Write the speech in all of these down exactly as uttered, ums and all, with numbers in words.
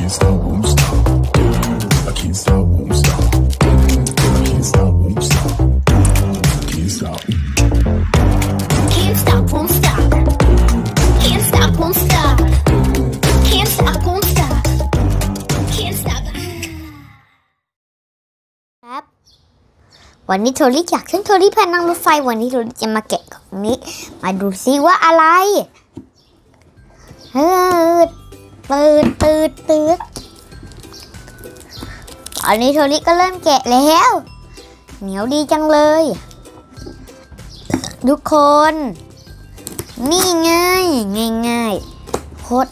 can't stop, won't stop. I can't stop, won't stop. I can't stop, won't stop. Can't stop. Can't stop, won't stop. Can't stop, won't stop. Can't stop, won't stop. Can't stop. ครับวันนี้โทริอยากขึ้นโทริพานั่งรถไฟวันนี้โทริจะมาแกะของนี้มาดูซิว่าอะไรเฮ้ยตืดตืดตืดตอนนี้โทริก็เริ่มแกะแล้วเหนียวดีจังเลยทุกคนนี่ง่ายง่ายง่ายพด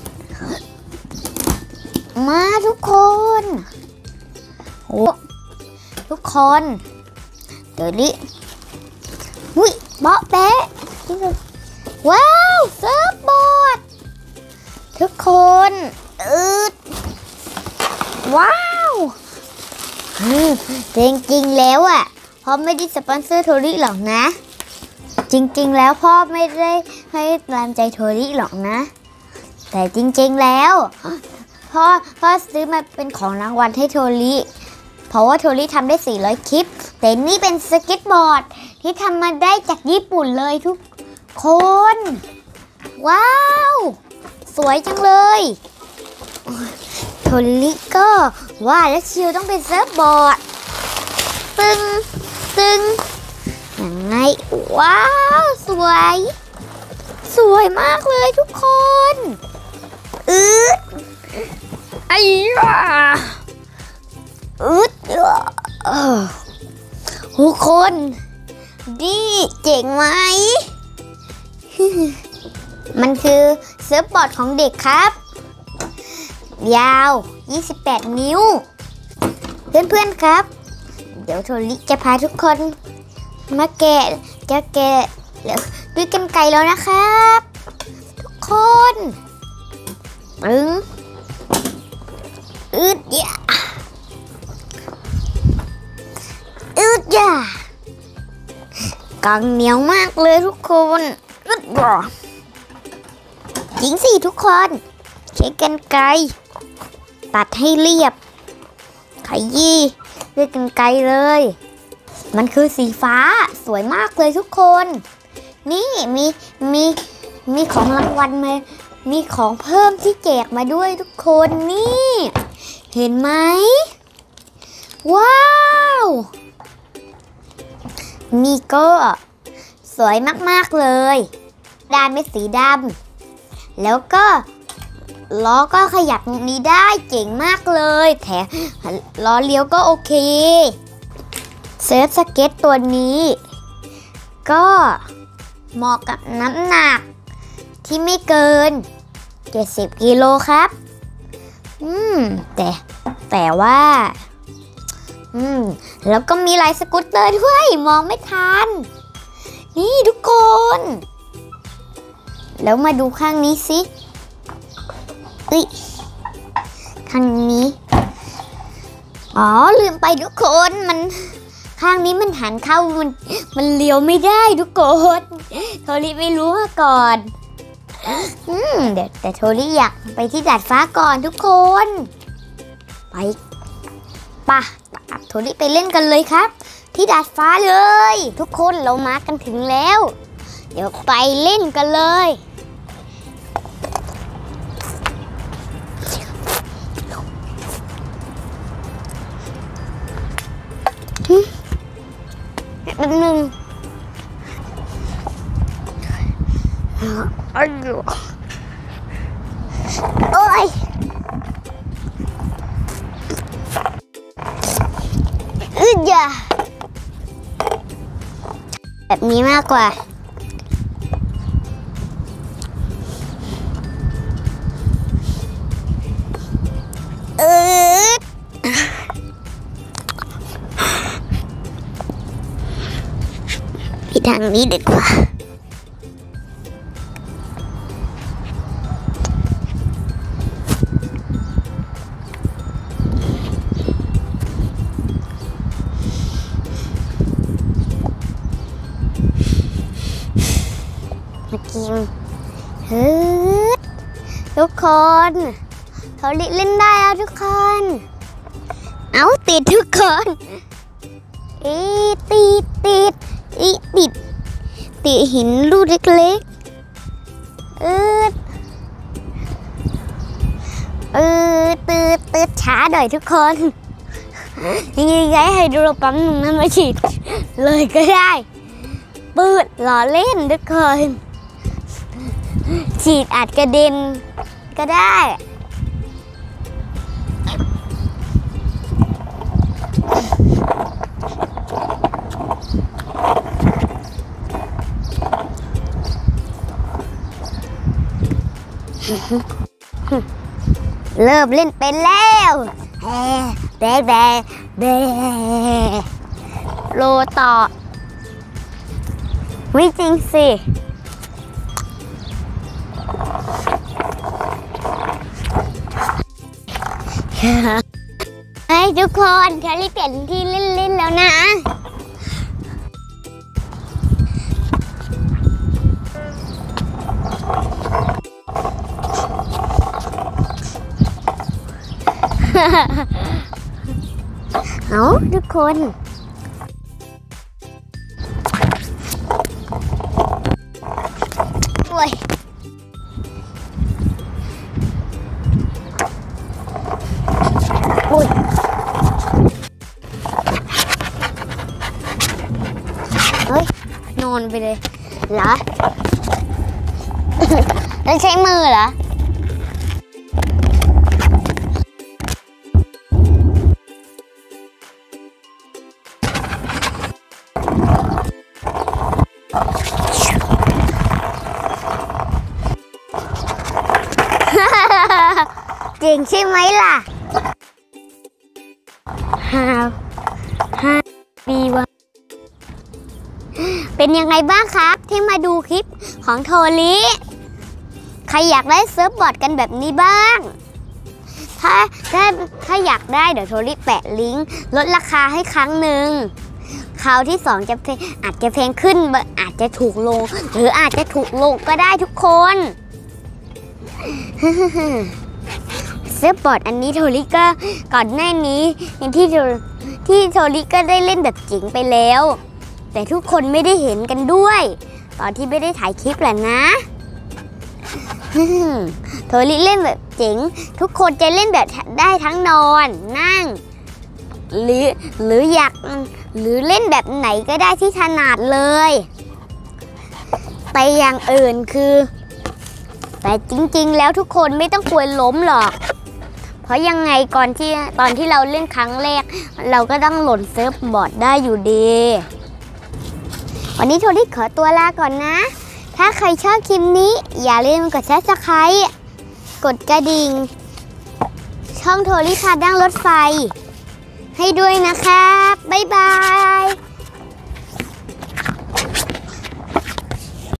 มาทุกคนโอ้ทุกคนเดี๋ยวนี้หุ้ยเบาะแปะว้าวเซิร์ฟบอร์ดทุกคนอืดว้าวจริงๆแล้วอ่ะพ่อไม่ได้สปอนเซอร์โทริหรอกนะจริงๆแล้วพ่อไม่ได้ให้ตามใจโทริหรอกนะแต่จริงๆแล้วพ่อพ่อซื้อมาเป็นของรางวัลให้โทริเพราะว่าโทริทำได้สี่ร้อยคลิปแต่นี่เป็นสเก็ตบอร์ดที่ทำมาได้จากญี่ปุ่นเลยทุกคนว้าวสวยจังเลยโทริก็ว่าแล้วชิวต้องเป็นเซิร์ฟบอร์ดตึงตึงยังไงว้าวสวยสวยมากเลยทุกคนอืดไอ้ยาอืดทุกคนดีเจ๋งไหมมันคือเซิร์ฟบอร์ดของเด็กครับยาวยี่สิบแปดนิ้วเพื่อนๆครับเดี๋ยวโทริจะพาทุกคนมาแกะจะแกะด้วยกรรไกรแล้วนะครับทุกคนอึ้งอึดยาอึดยากังเหนียวมากเลยทุกคนอึดบ่จริงสิทุกคนใช้กรรไกรตัดให้เรียบขยี้ด้วยกรรไกรเลยมันคือสีฟ้าสวยมากเลยทุกคนนี่มีมีมีของรางวัลมามีของเพิ่มที่แจกมาด้วยทุกคนนี่เห็นไหมว้าวนี่ก็สวยมากๆเลยด้านเป็นสีดำแล้วก็ล้อก็ขยับตรงนี้ได้เจ๋งมากเลยแถมล้อเลี้ยวก็โอเคเซิร์ฟสเก็ตตัวนี้ก็เหมาะกับน้ำหนักที่ไม่เกินเจ็ดสิบกิโลครับอืมแต่แต่ว่าอืมแล้วก็มีลายสกูตเตอร์ด้วยมองไม่ทันนี่ทุกคนแล้วมาดูข้างนี้สิอุ๊ยข้างนี้อ๋อลืมไปทุกคนมันข้างนี้มันหันเข้ามันมันเลี้ยวไม่ได้ทุกคนโทริไม่รู้มาก่อนอืมเดี๋ยวแต่โทริอยากไปที่ดาดฟ้าก่อนทุกคนไปป่ะโทริไปเล่นกันเลยครับที่ดาดฟ้าเลยทุกคนเรามากันถึงแล้วเดี๋ยวไปเล่นกันเลยแป๊บนึงอ้ยโอ้ยอึดยาแบบนี้มากกว่าอึดทางนี้ดีกว่ามากินเฮ้ยทุกคนโททอริเล่นได้แล้วทุกคน เอาติดทุกคนอีติดติดอีติดติดหินลูกเล็กๆเออเออตืดตืดช้าหน่อยทุกคนยังไงไงให้ดูเราปั๊มหนึ่งนั้นมาฉีดเลยก็ได้ปืดหล่อเล่นทุกคนฉีดอาจกระเด็นก็ได้เริ่มเล่นเป็นแล้วแบะแบะแบะโลต่อไม่จริงสิให้ทุกคนเธอรีบเปลี่ยนที่เล่นๆแล้วนะเอาทุกคนโอ้ยโอ้ยเฮ้ยนอนไปเลยเหรอ แล้วใช้มือเหรอจริงใช่ไหมล่ะฮาวฮาบีวะเป็นยังไงบ้างครับที่มาดูคลิปของโทริใครอยากได้เซิร์ฟบอร์ดกันแบบนี้บ้างถ้าถ้าถ้าอยากได้เดี๋ยวโทริแปะลิงก์ลดราคาให้ครั้งหนึ่งคราวที่สองจะอาจจะแพงขึ้นอาจจะถูกลงหรืออาจจะถูกลงก็ได้ทุกคนเซิร์ฟบอร์ดอันนี้โทริก็ก่อนหน้านี้ที่ที่โทริก็ได้เล่นแบบจริงไปแล้วแต่ทุกคนไม่ได้เห็นกันด้วยตอนที่ไม่ได้ถ่ายคลิปแหละนะโทริเล่นแบบเจ๋งทุกคนจะเล่นแบบได้ทั้งนอนนั่งหรือหรืออยากหรือเล่นแบบไหนก็ได้ที่ถนัดเลยไปอย่างอื่นคือแต่จริงๆแล้วทุกคนไม่ต้องกลัวล้มหรอกเพราะยังไงก่อนที่ตอนที่เราเล่นครั้งแรกเราก็ต้องหล่นเซิร์ฟบอร์ดได้อยู่ดีวันนี้โทริขอตัวลาก่อนนะถ้าใครชอบคลิปนี้อย่าลืมกดซับสไครบ์กดกระดิ่งช่องโทริพานั่งรถไฟให้ด้วยนะครับบ๊ายบาย